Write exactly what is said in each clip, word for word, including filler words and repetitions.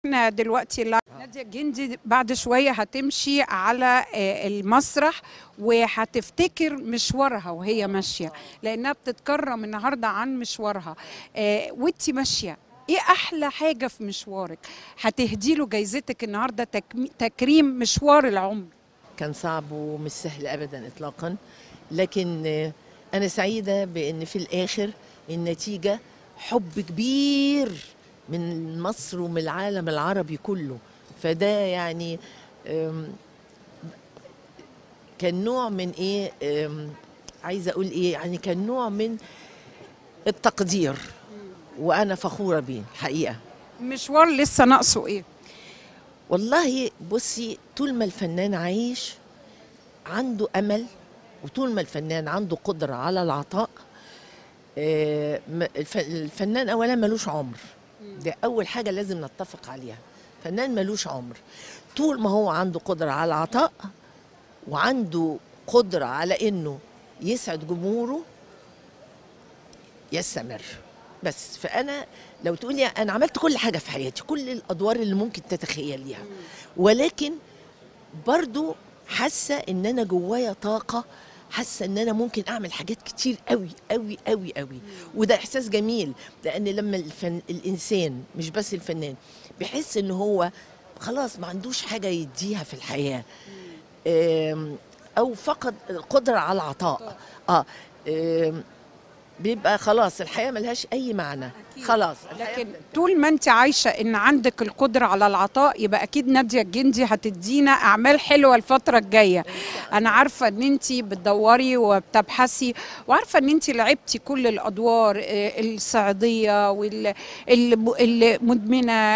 احنا دلوقتي نادية الجندي بعد شوية هتمشي على المسرح وهتفتكر مشوارها وهي ماشية، لأنها بتتكرم النهاردة عن مشوارها. وانتي ماشية ايه أحلى حاجة في مشوارك هتهدي له جايزتك النهاردة، تكريم مشوار العمر؟ كان صعب ومش سهل أبدا إطلاقا، لكن أنا سعيدة بأن في الآخر النتيجة حب كبير من مصر ومن العالم العربي كله. فده يعني كان نوع من ايه، عايزه اقول ايه، يعني كان نوع من التقدير وانا فخوره بيه الحقيقه. المشوار لسه ناقصه ايه؟ والله بصي، طول ما الفنان عايش عنده امل، وطول ما الفنان عنده قدره على العطاء. الفنان اولا ملوش عمر، ده اول حاجه لازم نتفق عليها. فنان ملوش عمر طول ما هو عنده قدره على العطاء وعنده قدره على انه يسعد جمهوره يستمر. بس فانا لو تقولي انا عملت كل حاجه في حياتي، كل الادوار اللي ممكن تتخيليها، ولكن برضو حاسه ان انا جوايا طاقه، حاسه ان انا ممكن اعمل حاجات كتير قوي قوي قوي قوي. وده احساس جميل، لان لما الفن الانسان مش بس الفنان بيحس ان هو خلاص ما عندوش حاجه يديها في الحياه، او فقد القدره على العطاء، اه بيبقى خلاص الحياه ملهاش اي معنى. أكيد. خلاص. لكن طول ما انت عايشه ان عندك القدره على العطاء، يبقى اكيد نادية الجندي هتدينا اعمال حلوه الفتره الجايه. انا عارفه ان انت بتدوري وبتبحثي، وعارفه ان انت لعبتي كل الادوار، الصعيديه والمدمنه،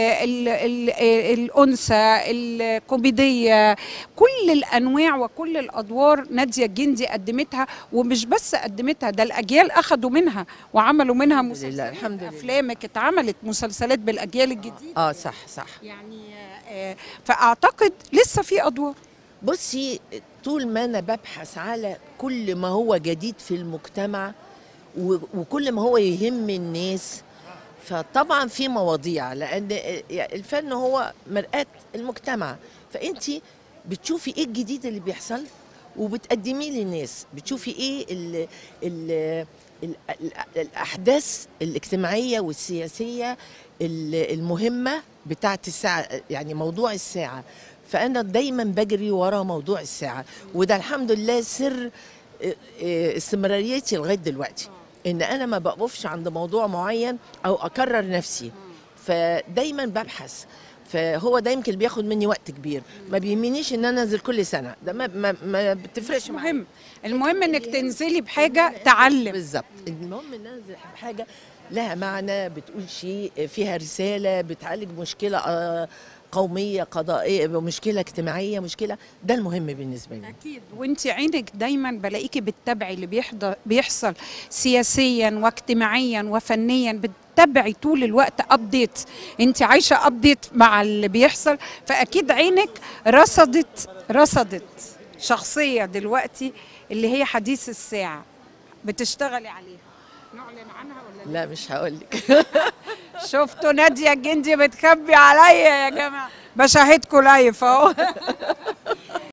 الانثى، الكوميديه، كل الانواع وكل الادوار نادية الجندي قدمتها. ومش بس قدمتها، ده الاجيال اخذوا منها وعملوا منها مسلسلات. الحمد لله. افلامك اتعملت مسلسلات بالاجيال الجديده. اه صح صح. يعني آه فاعتقد لسه في ادوار. بصي، طول ما انا ببحث على كل ما هو جديد في المجتمع وكل ما هو يهم الناس، فطبعا في مواضيع، لان الفن هو مرآة المجتمع. فانت بتشوفي ايه الجديد اللي بيحصل وبتقدميه للناس، بتشوفي ايه ال ال الأحداث الاجتماعية والسياسية المهمة بتاعت الساعة، يعني موضوع الساعة. فأنا دايما بجري ورا موضوع الساعة، وده الحمد لله سر استمراريتي لغاية دلوقتي، إن أنا ما بقفش عند موضوع معين أو أكرر نفسي، فدايما ببحث. فهو ده يمكن بياخد مني وقت كبير، ما بيهمنيش ان انا انزل كل سنه، ده ما ما, ما بتفرقش معايا. المهم المهم انك تنزلي بحاجه تعلم. بالظبط، المهم ان انزل بحاجه لها معنى، بتقول شيء فيها رساله، بتعالج مشكله قوميه قضائيه، مشكله اجتماعيه، مشكله، ده المهم بالنسبه لي. اكيد. وانت عينك دايما بلاقيكي بتتابعي اللي بيحصل سياسيا واجتماعيا وفنيا، تابعي طول الوقت ابديت، انت عايشه ابديت مع اللي بيحصل. فاكيد عينك رصدت رصدت شخصيه دلوقتي اللي هي حديث الساعه، بتشتغلي عليها. نعلن عنها ولا لا؟ مش هقول لك. شفتوا نادية الجندي بتخبي عليا يا جماعه، بشاهدكم لايف اهو.